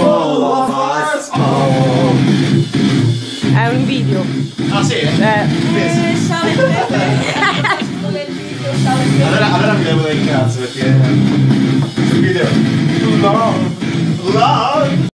all of us. Oh. È un video. Ah sì? Allora mi levo del cazzo perché il video love